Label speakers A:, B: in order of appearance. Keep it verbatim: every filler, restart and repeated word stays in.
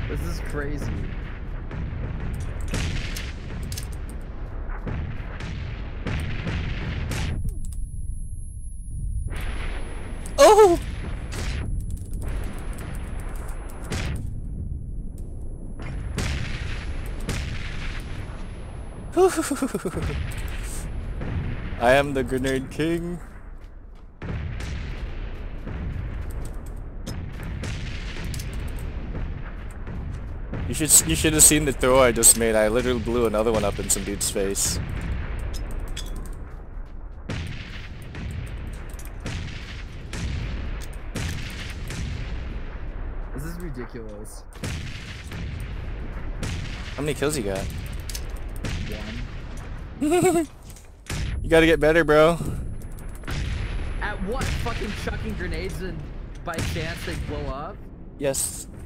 A: This is crazy.
B: Oh! I am the grenade king. You should you should have seen the throw I just made. I literally blew another one up in some dude's face.
A: This is ridiculous.
B: How many kills you got?
A: One.
B: You gotta get better, bro.
A: At what? Fucking chucking grenades and by chance they blow up?
B: Yes.